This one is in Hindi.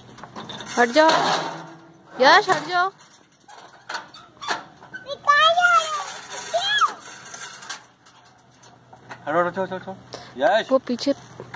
हट जाओ यश, हट जाओ। हटो, चलो चलो चलो यश। वो पीछे